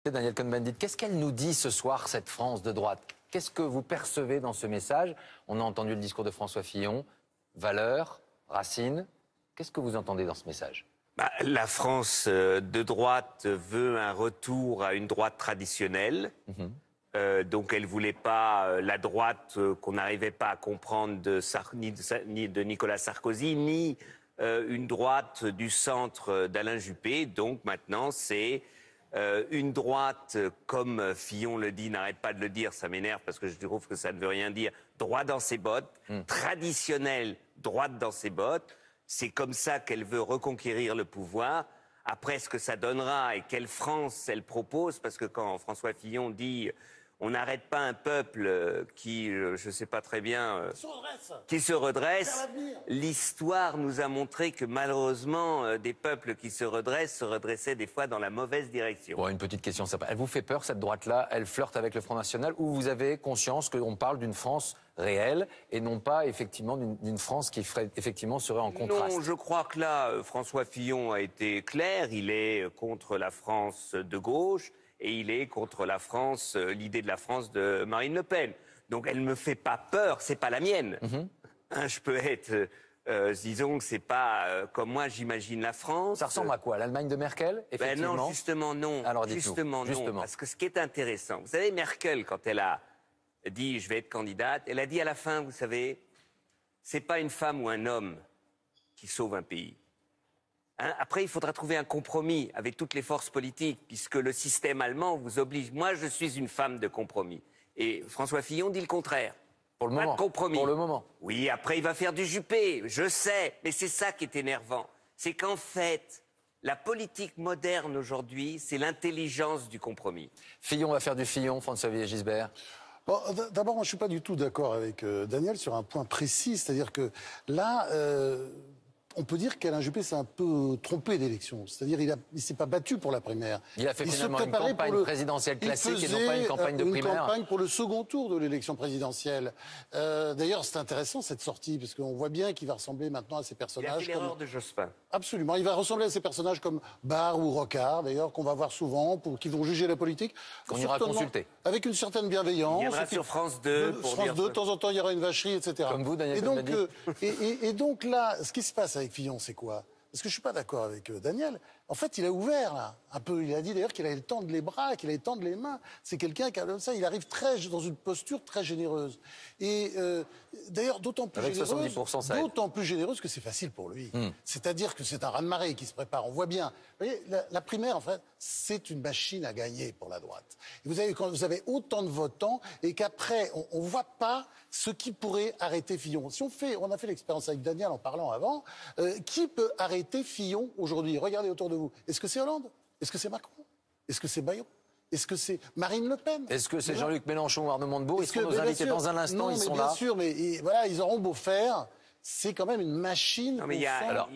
Daniel Cohn-Bendit, qu'est-ce qu'elle nous dit ce soir, cette France de droite? Qu'est-ce que vous percevez dans ce message? On a entendu le discours de François Fillon, valeurs, racines. Qu'est-ce que vous entendez dans ce message? La France de droite veut un retour à une droite traditionnelle. Donc elle ne voulait pas la droite qu'on n'arrivait pas à comprendre ni de Nicolas Sarkozy, ni une droite du centre d'Alain Juppé. Donc maintenant c'est une droite, comme Fillon le dit, n'arrête pas de le dire, ça m'énerve parce que je trouve que ça ne veut rien dire, droit dans ses bottes, traditionnelle, droite dans ses bottes. C'est comme ça qu'elle veut reconquérir le pouvoir. Après, ce que ça donnera et quelle France elle propose, parce que quand François Fillon dit on n'arrête pas un peuple qui, je ne sais pas très bien, qui se redresse, l'histoire nous a montré que malheureusement, des peuples qui se redressaient des fois dans la mauvaise direction. Bon, une petite question sympa. Elle vous fait peur, cette droite-là? Elle flirte avec le Front National, ou vous avez conscience qu'on parle d'une France réelle et non pas effectivement d'une France qui effectivement serait en contraste? Non, je crois que là, François Fillon a été clair. Il est contre la France de gauche. Et il est contre la France, l'idée de la France de Marine Le Pen. Donc elle ne me fait pas peur, c'est pas la mienne. Je peux être, disons que c'est pas comme moi j'imagine la France. Ça ressemble à quoi? L'Allemagne de Merkel, effectivement? Non, justement non. Alors justement non, parce que ce qui est intéressant, vous savez, Merkel, quand elle a dit je vais être candidate, elle a dit à la fin, vous savez, c'est pas une femme ou un homme qui sauve un pays. Après, il faudra trouver un compromis avec toutes les forces politiques, puisque le système allemand vous oblige. Moi, je suis une femme de compromis. Et François Fillon dit le contraire. Pour le moment. Pas de compromis. Pour le moment. Oui, après, il va faire du Juppé, je sais. Mais c'est ça qui est énervant. C'est qu'en fait, la politique moderne aujourd'hui, c'est l'intelligence du compromis. Fillon va faire du Fillon, François Gisbert. Bon, d'abord, moi, je ne suis pas du tout d'accord avec Daniel sur un point précis. C'est-à-dire que là... on peut dire qu'Alain Juppé s'est un peu trompé d'élection. C'est-à-dire qu'il ne s'est pas battu pour la primaire. Il a fait finalement une campagne présidentielle classique et non pas une campagne de primaire. Une campagne pour le second tour de l'élection présidentielle. D'ailleurs, c'est intéressant cette sortie, parce qu'on voit bien qu'il va ressembler maintenant à ces personnages. Il a fait l'erreur de Jospin. Absolument. Il va ressembler à ces personnages comme Barre ou Rocard, d'ailleurs, qu'on va voir souvent, qui vont juger la politique. Qu'on ira consulter. Avec une certaine bienveillance. Il viendra sur France 2. France 2, de temps en temps, il y aura une vacherie, etc. Comme vous, Daniel. Et donc là, ce qui se passe avec Fillon, c'est quoi? Parce que je ne suis pas d'accord avec Daniel. En fait, il a ouvert, là, un peu. Il a dit d'ailleurs qu'il allait tendre les bras, qu'il allait tendre les mains. C'est quelqu'un qui a ça. Il arrive dans une posture très généreuse. Et d'ailleurs, d'autant plus généreuse que c'est facile pour lui. C'est-à-dire que c'est un raz-de-marée qui se prépare. On voit bien. Vous voyez, la primaire, en fait, c'est une machine à gagner pour la droite. Et quand vous avez autant de votants et qu'après, on ne voit pas ce qui pourrait arrêter Fillon. Si on a fait l'expérience avec Daniel en parlant avant, qui peut arrêter Fillon aujourd'hui? Regardez autour de vous. Est-ce que c'est Hollande? Est-ce que c'est Macron? Est-ce que c'est Bayrou? Est-ce que c'est Marine Le Pen? Est-ce que c'est Jean-Luc Mélenchon ou Arnaud Montebourg? Ils seront nos invités dans un instant, ils sont là. Bien sûr, mais voilà, ils auront beau faire. C'est quand même une machine. Non, mais il y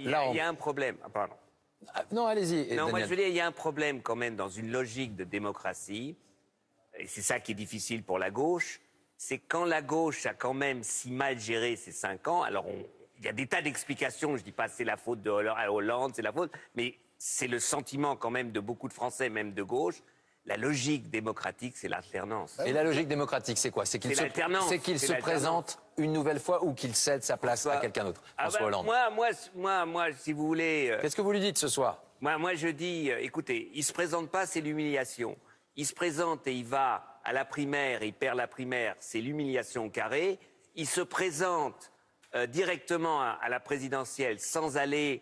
a un problème. Ah, pardon. Non, allez-y. Non, moi je veux dire, il y a un problème quand même dans une logique de démocratie, et c'est ça qui est difficile pour la gauche, c'est quand la gauche a quand même si mal géré ces 5 ans, alors il y a des tas d'explications, je ne dis pas c'est la faute de Hollande, c'est la faute, mais c'est le sentiment quand même de beaucoup de Français, même de gauche. La logique démocratique, c'est l'alternance. Et la logique démocratique, c'est quoi? C'est qu'il se présente une nouvelle fois ou qu'il cède sa place à quelqu'un d'autre? François Hollande. Moi, si vous voulez... Qu'est-ce que vous lui dites ce soir? Moi, je dis, écoutez, il ne se présente pas, c'est l'humiliation. Il se présente et il va à la primaire, il perd la primaire, c'est l'humiliation carrée. Il se présente directement à la présidentielle sans aller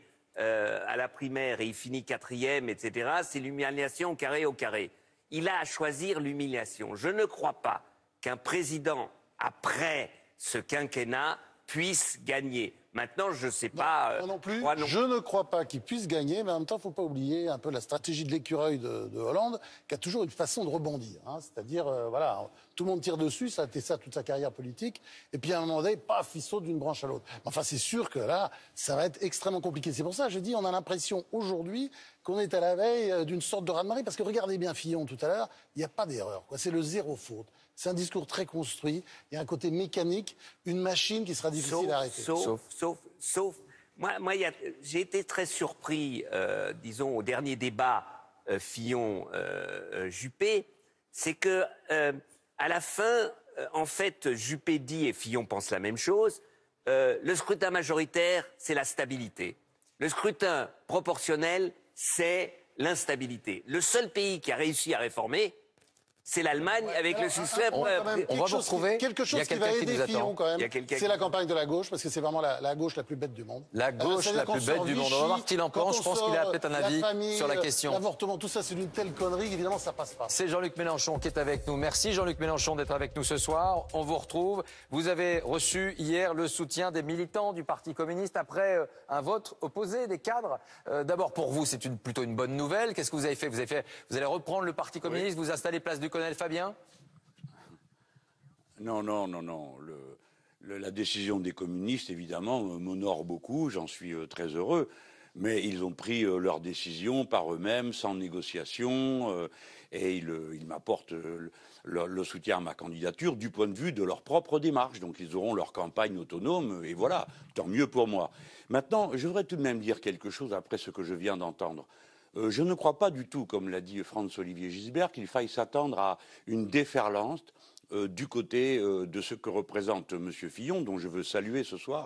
à la primaire et il finit 4e, etc. C'est l'humiliation au carré. Il a à choisir l'humiliation. Je ne crois pas qu'un président, après ce quinquennat, puisse gagner. Maintenant, je ne sais pas... non plus. Je ne crois pas qu'il puisse gagner, mais en même temps, il ne faut pas oublier un peu la stratégie de l'écureuil de Hollande, qui a toujours une façon de rebondir. C'est-à-dire, voilà, tout le monde tire dessus, ça a été ça toute sa carrière politique, et puis à un moment donné, paf, il saute d'une branche à l'autre. Enfin, c'est sûr que là, ça va être extrêmement compliqué. C'est pour ça que je dis, on a l'impression aujourd'hui qu'on est à la veille d'une sorte de raz-de-marée, parce que regardez bien Fillon tout à l'heure, il n'y a pas d'erreur, c'est le zéro faute. C'est un discours très construit, il y a un côté mécanique, une machine qui sera difficile à arrêter. Sauf, moi j'ai été très surpris, disons, au dernier débat, Fillon-Juppé, c'est que à la fin, en fait, Juppé dit et Fillon pense la même chose. Le scrutin majoritaire, c'est la stabilité. Le scrutin proportionnel, c'est l'instabilité. Le seul pays qui a réussi à réformer, c'est l'Allemagne avec le succès. On va vous retrouver. Quelque chose qui va aider Fillon quand même, c'est la campagne de la gauche, parce que c'est vraiment la gauche la plus bête du monde. La gauche la plus bête du monde. On va voir ce qu'il en pense. Je pense qu'il a peut-être un avis sur la question. L'avortement, tout ça, c'est une telle connerie qu'évidemment, ça passe pas. C'est Jean-Luc Mélenchon qui est avec nous. Merci Jean-Luc Mélenchon d'être avec nous ce soir. On vous retrouve. Vous avez reçu hier le soutien des militants du Parti communiste après un vote opposé des cadres. D'abord, pour vous, c'est plutôt une bonne nouvelle. Qu'est-ce que vous avez fait? Vous allez reprendre le Parti communiste, vous installer place du colonel Fabien? Non. La décision des communistes, évidemment, m'honore beaucoup, j'en suis très heureux. Mais ils ont pris leur décision par eux-mêmes, sans négociation, et ils m'apportent le soutien à ma candidature du point de vue de leur propre démarche. Donc ils auront leur campagne autonome, et voilà, tant mieux pour moi. Maintenant, je voudrais tout de même dire quelque chose après ce que je viens d'entendre. Je ne crois pas du tout, comme l'a dit Franz-Olivier Gisbert, qu'il faille s'attendre à une déferlance du côté de ce que représente M. Fillon, dont je veux saluer ce soir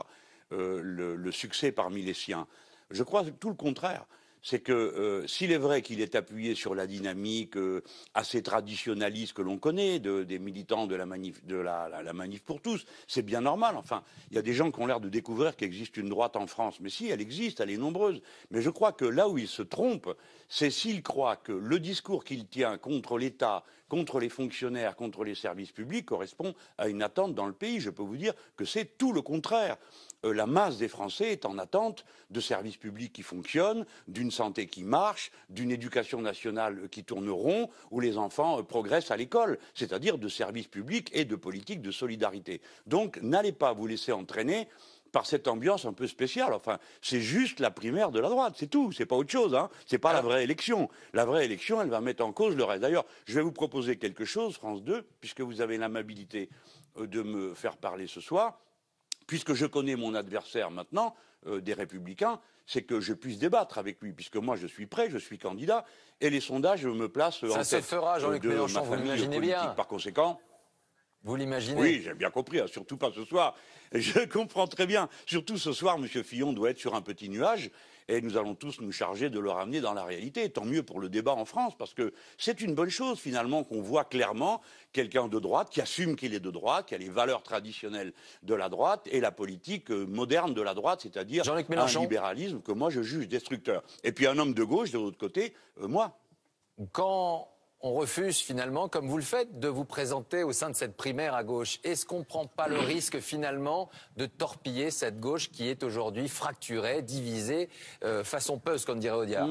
le succès parmi les siens. Je crois tout le contraire. C'est que s'il est vrai qu'il est appuyé sur la dynamique assez traditionnaliste que l'on connaît des militants de la manif pour tous, c'est bien normal. Enfin, il y a des gens qui ont l'air de découvrir qu'il existe une droite en France. Mais si, elle existe, elle est nombreuse. Mais je crois que là où il se trompe, c'est s'il croit que le discours qu'il tient contre l'État, contre les fonctionnaires, contre les services publics correspond à une attente dans le pays. Je peux vous dire que c'est tout le contraire. La masse des Français est en attente de services publics qui fonctionnent, d'une santé qui marche, d'une éducation nationale qui tourne rond, où les enfants progressent à l'école, c'est-à-dire de services publics et de politiques de solidarité. Donc, n'allez pas vous laisser entraîner par cette ambiance un peu spéciale. Enfin, c'est juste la primaire de la droite, c'est tout, c'est pas autre chose, hein. C'est pas la vraie élection. La vraie élection, elle va mettre en cause le reste. D'ailleurs, je vais vous proposer quelque chose, France 2, puisque vous avez l'amabilité de me faire parler ce soir. Puisque je connais mon adversaire maintenant, des Républicains, c'est que je puisse débattre avec lui, puisque moi je suis prêt, je suis candidat, et les sondages me placent en tête. Ça se fera, Jean-Luc Mélenchon, vous l'imaginez bien. Par conséquent, vous l'imaginez? Oui, j'ai bien compris, hein, surtout pas ce soir. Je comprends très bien. Surtout ce soir, M. Fillon doit être sur un petit nuage, et nous allons tous nous charger de le ramener dans la réalité. Tant mieux pour le débat en France, parce que c'est une bonne chose, finalement, qu'on voit clairement quelqu'un de droite, qui assume qu'il est de droite, qui a les valeurs traditionnelles de la droite, et la politique moderne de la droite, c'est-à-dire un libéralisme que moi je juge destructeur. Et puis un homme de gauche, de l'autre côté, moi. Quand on refuse finalement, comme vous le faites, de vous présenter au sein de cette primaire à gauche, est-ce qu'on ne prend pas le risque finalement de torpiller cette gauche qui est aujourd'hui fracturée, divisée, façon puzzle, comme dirait Audiard?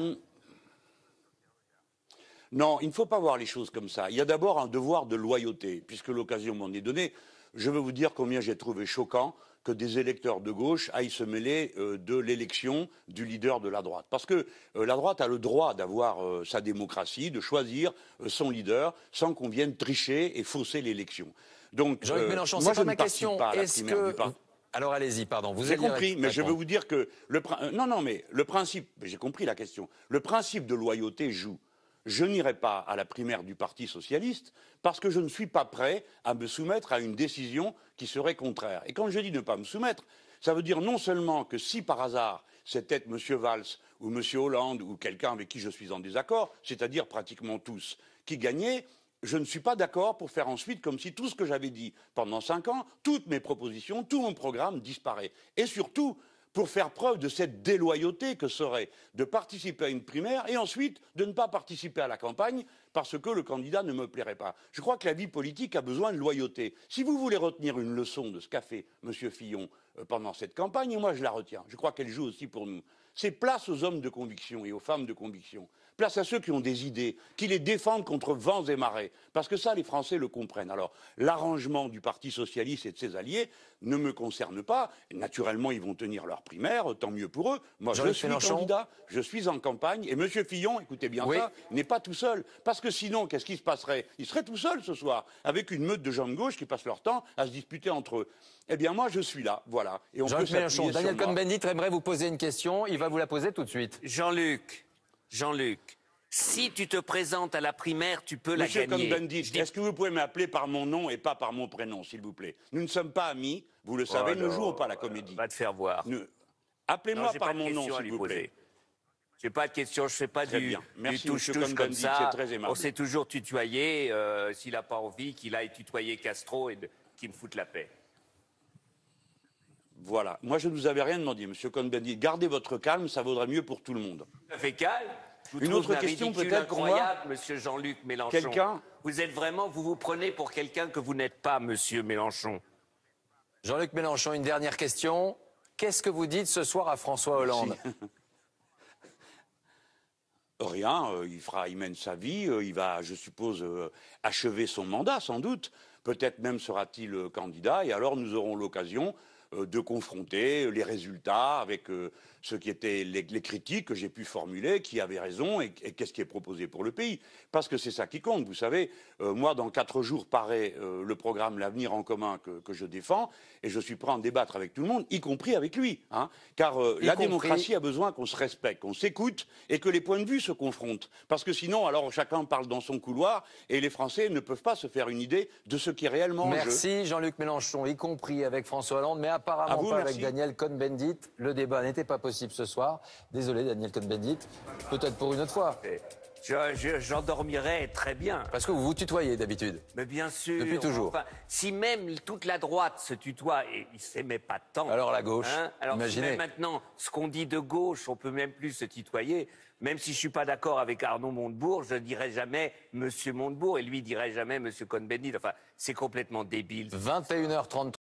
Non, il ne faut pas voir les choses comme ça. Il y a d'abord un devoir de loyauté, puisque l'occasion m'en est donnée. Je veux vous dire combien j'ai trouvé choquant que des électeurs de gauche aillent se mêler de l'élection du leader de la droite. Parce que la droite a le droit d'avoir sa démocratie, de choisir son leader, sans qu'on vienne tricher et fausser l'élection. Donc, Jean-Luc Mélenchon, c'est pas ma question. Est-ce que... Alors allez-y, pardon. Vous avez compris, mais je veux vous dire que... Non, mais le principe... J'ai compris la question. Le principe de loyauté joue. Je n'irai pas à la primaire du Parti socialiste parce que je ne suis pas prêt à me soumettre à une décision qui serait contraire. Et quand je dis ne pas me soumettre, ça veut dire non seulement que si par hasard c'était M. Valls ou M. Hollande ou quelqu'un avec qui je suis en désaccord, c'est-à-dire pratiquement tous, qui gagnaient, je ne suis pas d'accord pour faire ensuite comme si tout ce que j'avais dit pendant 5 ans, toutes mes propositions, tout mon programme disparaît. Et surtout, pour faire preuve de cette déloyauté que serait de participer à une primaire et ensuite de ne pas participer à la campagne parce que le candidat ne me plairait pas. Je crois que la vie politique a besoin de loyauté. Si vous voulez retenir une leçon de ce qu'a fait M. Fillon pendant cette campagne, et moi je la retiens, je crois qu'elle joue aussi pour nous, c'est place aux hommes de conviction et aux femmes de conviction. Place à ceux qui ont des idées, qui les défendent contre vents et marées. Parce que ça, les Français le comprennent. Alors, l'arrangement du Parti socialiste et de ses alliés ne me concerne pas. Naturellement, ils vont tenir leur primaire, tant mieux pour eux. Moi, je suis candidat, je suis en campagne. Et M. Fillon, écoutez bien ça, n'est pas tout seul. Parce que sinon, qu'est-ce qui se passerait? Il serait tout seul ce soir, avec une meute de gens de gauche qui passent leur temps à se disputer entre eux. Eh bien, moi, je suis là, voilà. Et on peut s'appuyer sur moi. Daniel Cohn-Bendit aimerait vous poser une question. Il va vous la poser tout de suite. Jean-Luc, Si tu te présentes à la primaire, tu peux la Monsieur gagner. Cohn-Bendit, est-ce que vous pouvez m'appeler par mon nom et pas par mon prénom, s'il vous plaît? Nous ne sommes pas amis, vous le savez, nous ne jouons pas à la comédie. Va te faire voir. Appelez-moi j'ai par pas de mon nom, questions à s'il lui vous poser. plaît. J'ai pas de questions, je fais pas Très du bien. Merci, monsieur touche-touche comme Cohn-Bendit, ça. c'est très aimable. On s'est toujours tutoyé. S'il n'a pas envie, qu'il aille tutoyer Castro et qu'il me foute la paix. Voilà. Moi, je ne vous avais rien demandé, monsieur Cohn-Bendit. Gardez votre calme, ça vaudrait mieux pour tout le monde. Ça fait calme. Je vous Une trouve autre d'un question ridicule peut-être pour moi incroyable, monsieur Jean-Luc Mélenchon. Quelqu'un Vous êtes vraiment, vous vous prenez pour quelqu'un que vous n'êtes pas, monsieur Mélenchon. Jean-Luc Mélenchon, une dernière question. Qu'est-ce que vous dites ce soir à François Hollande? Rien, il mène sa vie, il va, je suppose, achever son mandat, sans doute. Peut-être même sera-t-il candidat, et alors nous aurons l'occasion de confronter les résultats avec ce qui étaient les critiques que j'ai pu formuler, qui avaient raison, et qu'est-ce qui est proposé pour le pays. Parce que c'est ça qui compte, vous savez. Moi, dans 4 jours, paraît le programme L'Avenir en commun que je défends, et je suis prêt à en débattre avec tout le monde, y compris avec lui. Hein, car la démocratie a besoin qu'on se respecte, qu'on s'écoute, et que les points de vue se confrontent. Parce que sinon, alors chacun parle dans son couloir, et les Français ne peuvent pas se faire une idée de ce qui est réellement en jeu. Merci Jean-Luc Mélenchon, y compris avec François Hollande, mais apparemment vous, pas merci. avec Daniel Cohn-Bendit. Le débat n'était pas possible ce soir. Désolé Daniel Cohn-Bendit, peut-être pour une autre fois. J'endormirai très bien. Parce que vous vous tutoyez d'habitude. Mais bien sûr. Depuis toujours. Enfin, si même toute la droite se tutoie, et ils ne s'aimaient pas tant. Alors la gauche, alors imaginez. si même maintenant, ce qu'on dit de gauche, on peut même plus se tutoyer. Même si je suis pas d'accord avec Arnaud Montebourg, je dirais jamais Monsieur Montebourg et lui dirait jamais Monsieur Cohn-Bendit. Enfin, c'est complètement débile. 21h33.